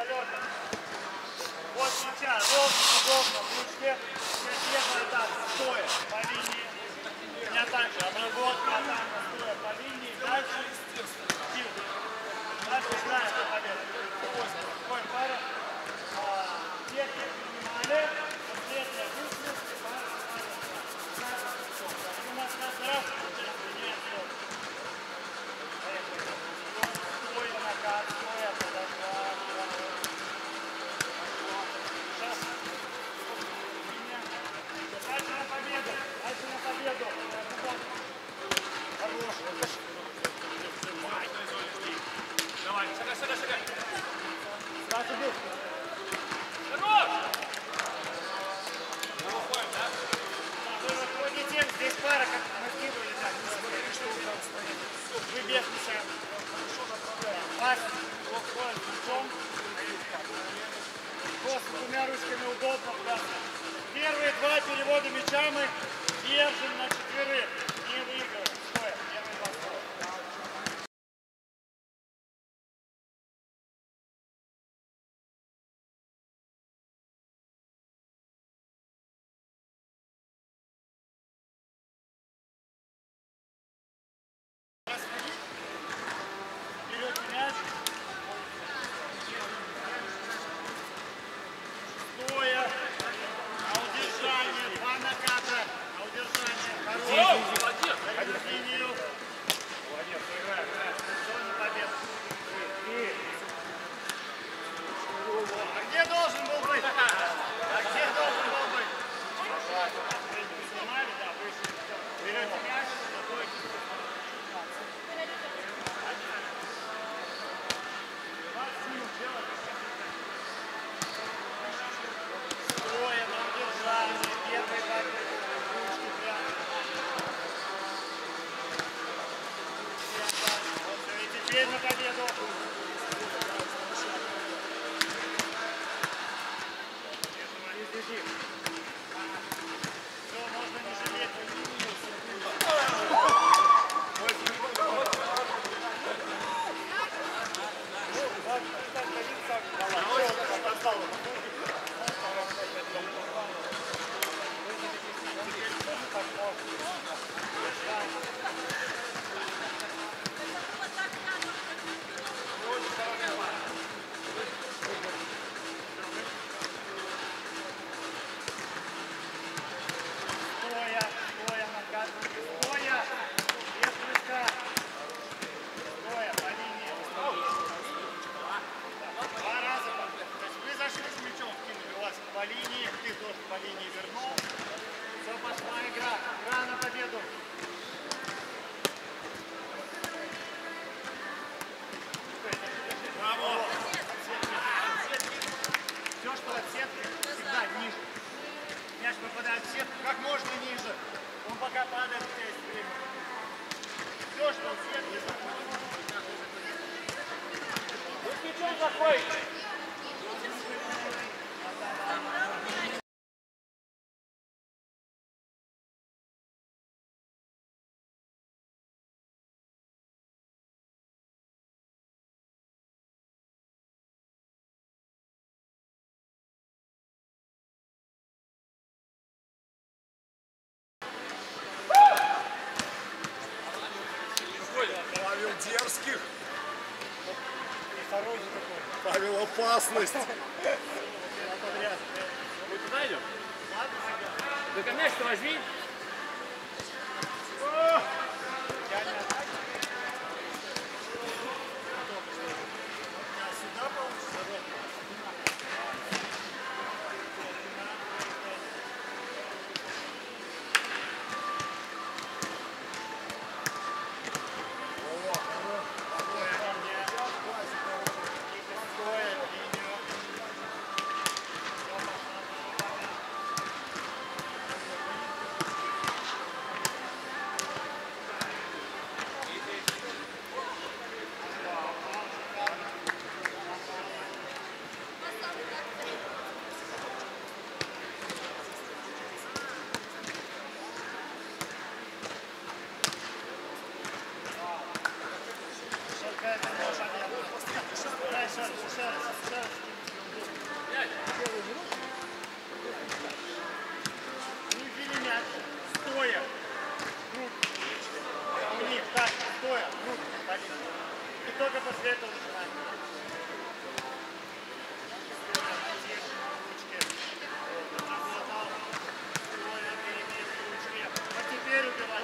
полета. Вот сейчас, ровно, удобно, в ручке. Сейчас первая атака, стоя по линии. Не атака, обработка, атака, стоя по линии. Дальше стил. Дальше знаешь, что победа. Какой пара. Детки принимали. Последняя выстрел. У нас каждый раз нет. Стоя накат, стоя подошла. Дальше на победу. Дальше на победу. Хорош. Давай, шагай. Сразу бил. Хорош! Мы уходим, да? Вы выходите, здесь пара, как мы скидывали, так. Вы без мяча. Пас, уходит мячом. Просто двумя ручками удобно. Первые два перевода мяча мы держим на четверых. Не выигрываем. Стоя. Первые два стоя. Берете мяч. Стоя. А удержание. Два наката. А удержание. Хорошо. Молодец! Дают линию. Молодец, играем. Зона победы. А где должен был быть? Снимали, да, вышли. Берете мяч, заходите. Стоя на удержании. Первый так. Ручки прямо. И теперь на победу. Все, можно не жалеть. Стоя, накат. Стоя, без прыжка. Стоя, по линии. Два раза. То есть вы зашли с мячом, кинули вас по линии, ты тоже по линии вернул. Все, пошла игра. Игра на победу. Браво! Все, что от сетки, всегда ниже. Мяч попадает в сетку как можно ниже. Он пока падает, у тебя есть время. Все, что от сетки, Вы с мячом заходите! Павел дерзких. второй же такой. Павел опасность. Подряд. Мы туда идем? Ладно, себя. Только мяч-то возьми. Я не атаки. Сюда получится. Еще раз. Увидели мяч. Стоя. Руки. У них так, стоя. Руки. И только после этого начинаем. А теперь убивать.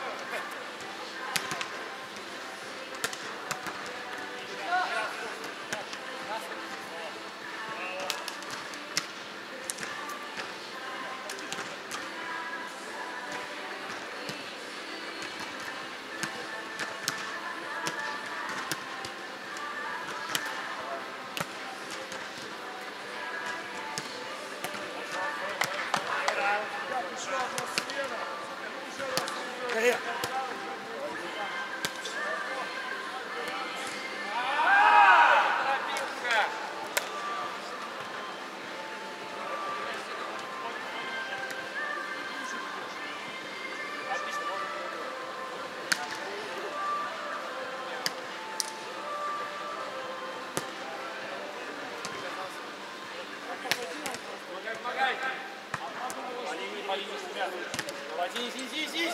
Сись!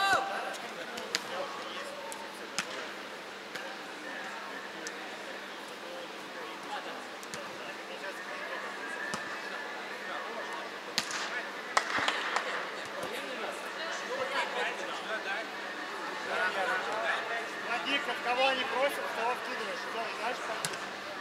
Владимир, кого они просят, того вкидываешь. Что, знаешь, как?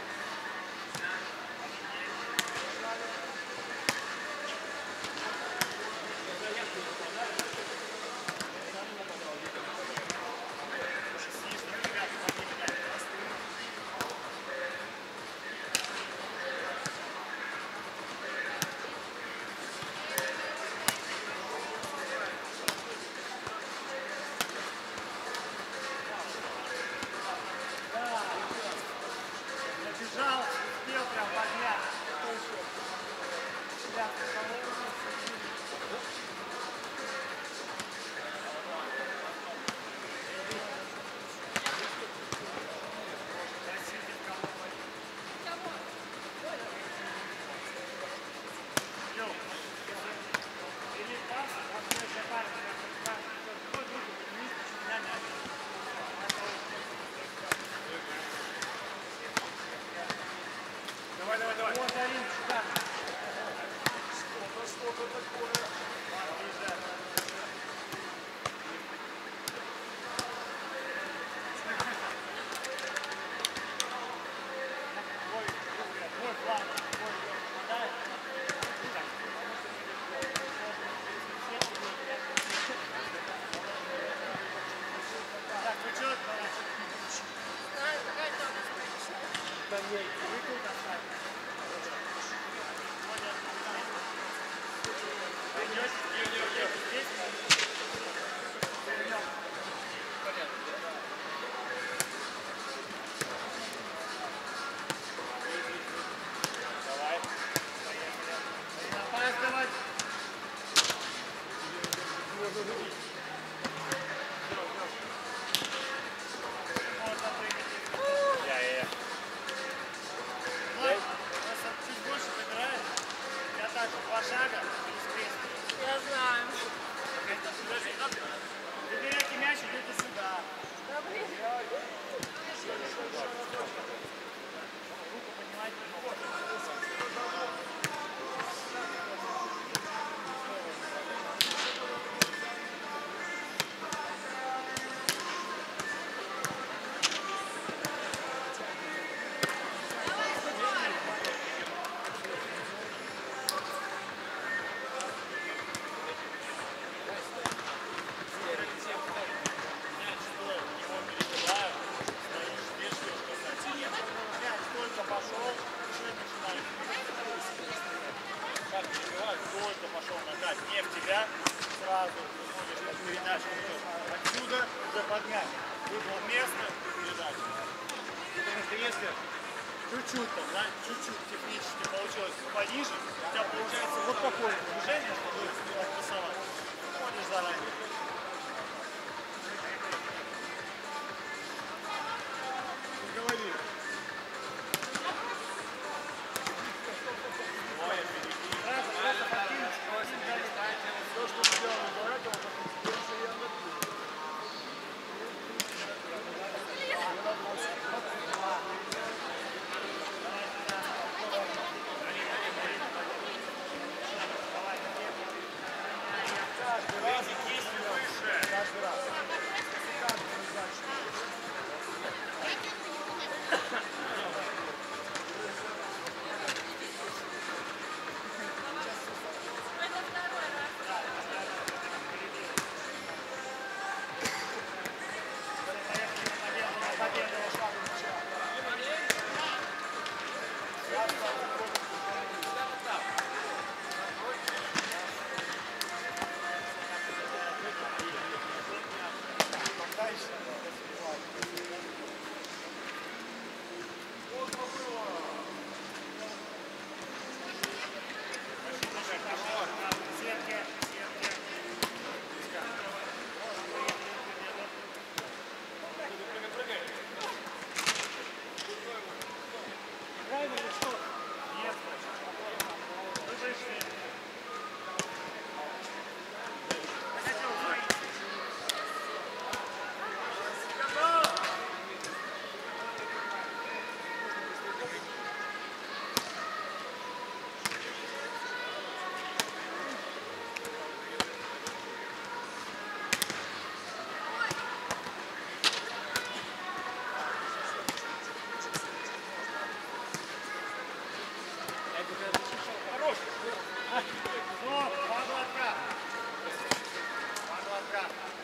Набежал, успел прям поднять. Давай. Вот, Арин, сюда. Что-то такое. Твой план. Так, вы что это? Знаю, какая-то у нас приличная. Да нет, вы тут оставили. Здесь? Давай. Поехали. Давай. Можно прыгать. Я. Влад, нас чуть больше забирает. Я так, 2 шага и скрестил. Я знаю. Выбирайте мяч, идете сюда. Да блин. Руку поднимайте. Только пошел нагать, не в тебя, сразу выходишь на передачу, отсюда уже поднять, выбрал место, передачу. Потому что если чуть-чуть, там, да, чуть-чуть технически получилось пониже, у тебя получается вот такое движение, чтобы отпасовать. Ходишь заранее. Говори. 20 секунд.